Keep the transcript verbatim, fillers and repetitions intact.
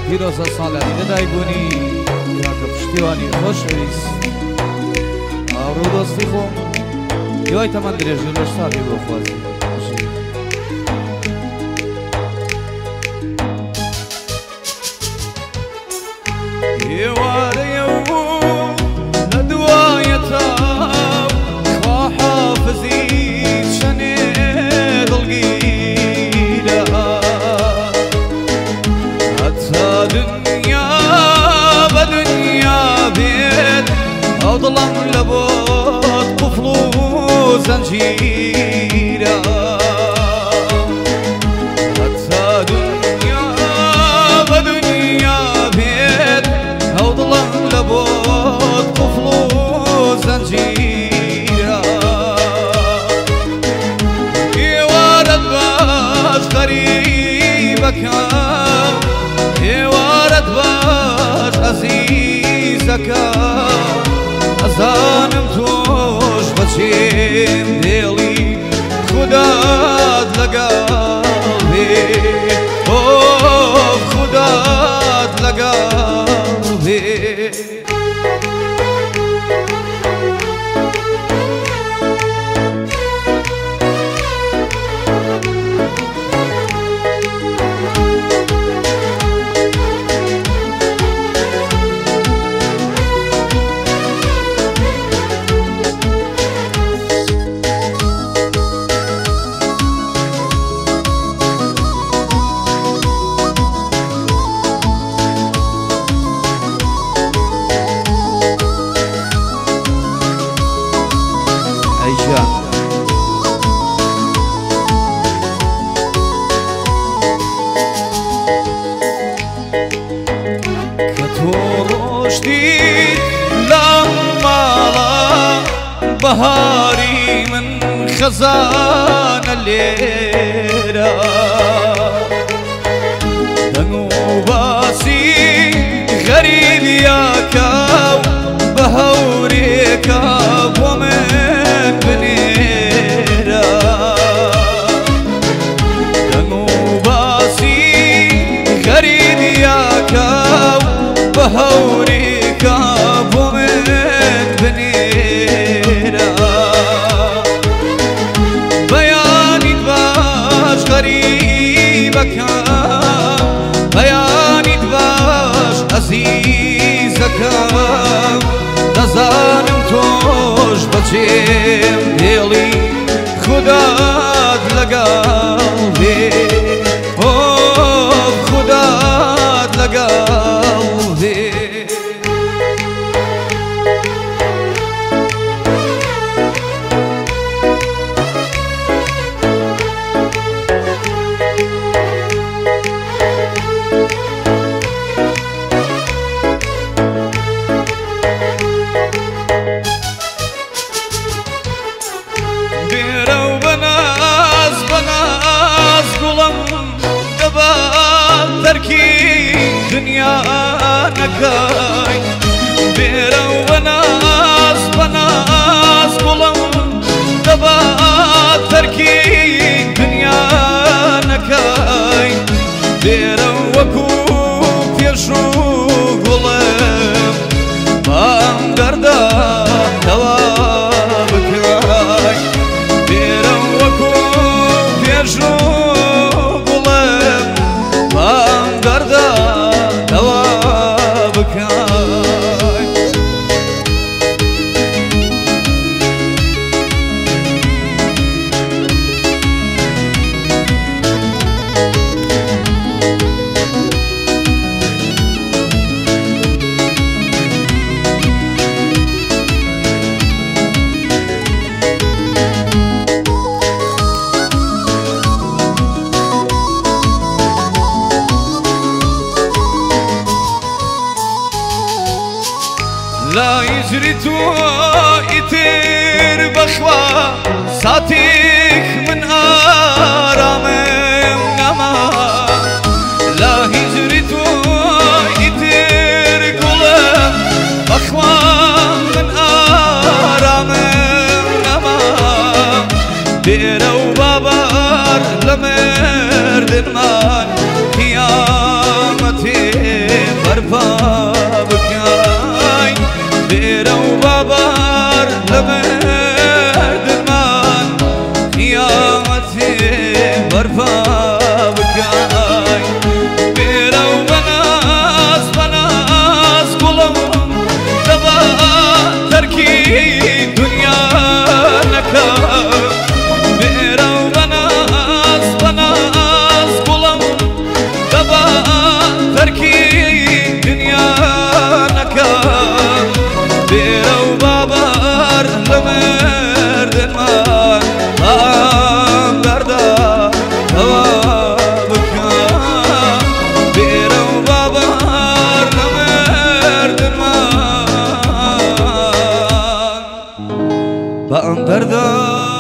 پیرۆزە ساڵیانی لەدایکبوونی کاکە پشتیوانی خۆشەویست ئاڕۆ دۆستی خۆم دوای تەمەند درێژ و لەش ساڵی بۆ خوازی ئێوارەیە و لە دوایەتاو خوا حافزی چەنێ دڵگیرە هەتا دنیا بە دنیا بێت ئەو دڵم لە بۆت قوفڵ و زەنجیرە هەتا دنیا بە دنیا بێت ئەو دڵم لە بۆت قوفڵ و زەنجیرە ئێوارەت باش غەریبەکەم ئێوارەت باش عەزیزەکە ئەزانم تۆش بەچێم دێڵی خودات لەگەڵ بێ ئۆ خودات لەگەڵ بێ بەهاری من خەزانە لێرە دەنگ و باسی غەریبیەکە و بە هەورێکە بۆ من بنێرە دەنگ و باسی غەریبیەکە و بە هەورێکە بۆ من بنێرە بەیانیت باش غەریبەکە بەیانیت باش عەزیزەکە دەزانم تۆش بەچێم دێڵی خودات لەگەڵ بێ ئۆ خودات لەگەڵ بێ دنیا نەکەی بێرە و بەناز بەناز گوڵم دەبات تەرکی دنیا نەکەی بێرە وەکو پێش و گوڵم بام دەردە دەوا بکەی بێرە وەکو پێش و گوڵم بام دەردە دەوا بکەی لا يجري توئتر بخوا ساتيك من آرامم نما لا يجري توئتر قلم بخوا من آرامم نما بيرو بابار لمردن من قيامتي اندر